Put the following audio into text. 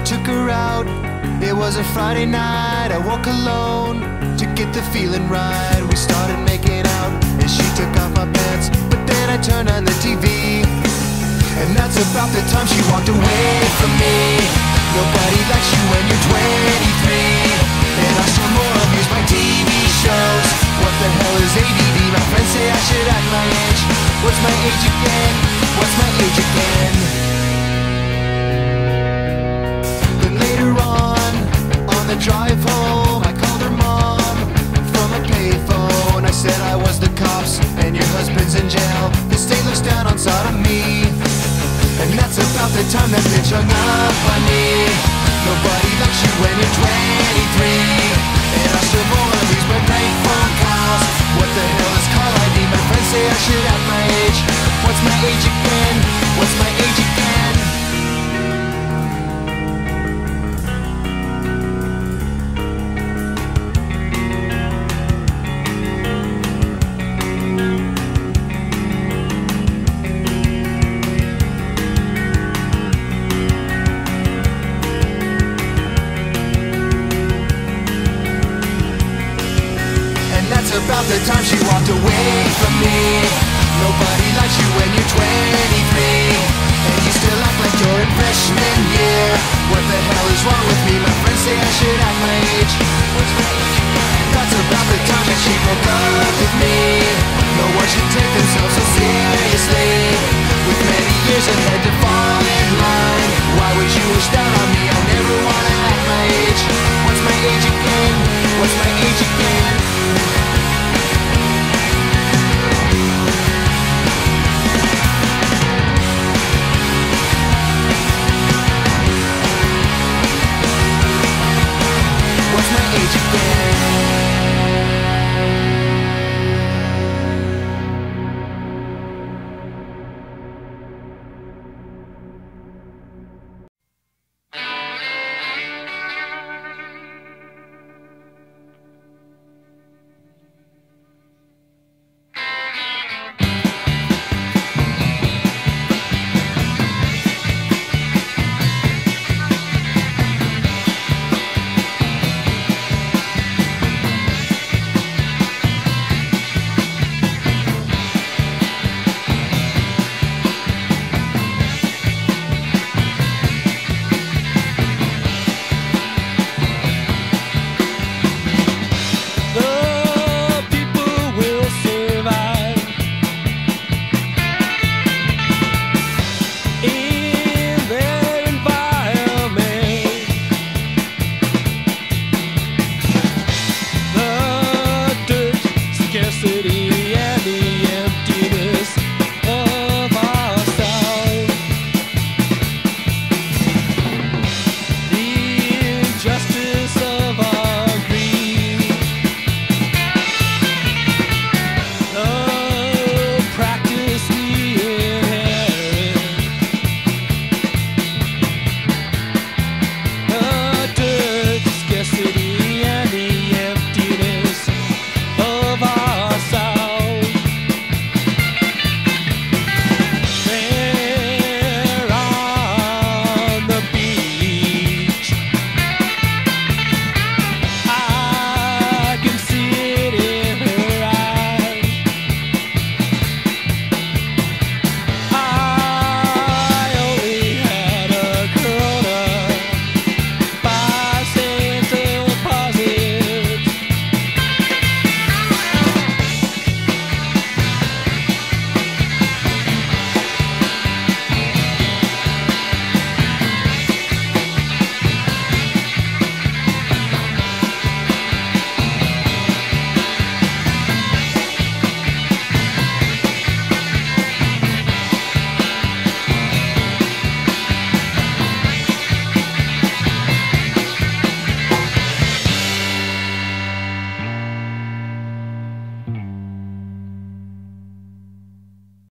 took her out. It was a Friday night. I woke alone to get the feeling right. We started making out and she took off my pants, but then I turned on the TV, and that's about the time she walked away from me. Nobody likes you when you're 23, and I still more abuse my TV shows. What the hell is ADD? My friends say I should act my age. What's my age again? What's my age again? Then later on the drive home, I called her mom from a payphone. I said I was the cops and your husband's in jail. The state looks down on sodomy, and that's about the time that bitch hung up on me. Nobody likes you when you're 23, and I still more abuse my prank phone calls. What the hell is call ID? My friends say I should have my age. What's my age again? What's my age again? About the time she walked away from me. Nobody likes you when you're 23, and you still act like you're in freshman year. What the